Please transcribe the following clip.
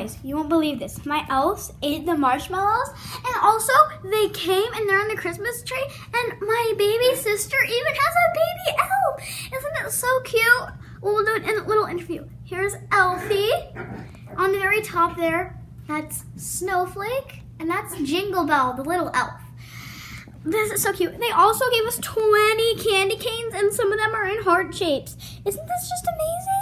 Guys, you won't believe this. My elves ate the marshmallows, and also they came and they're on the Christmas tree, and my baby sister even has a baby elf. Isn't that so cute? We'll do it in a little interview. Here's Elfie on the very top there. That's Snowflake, and that's Jingle Bell, the little elf. This is so cute. They also gave us 20 candy canes, and some of them are in heart shapes. Isn't this just amazing?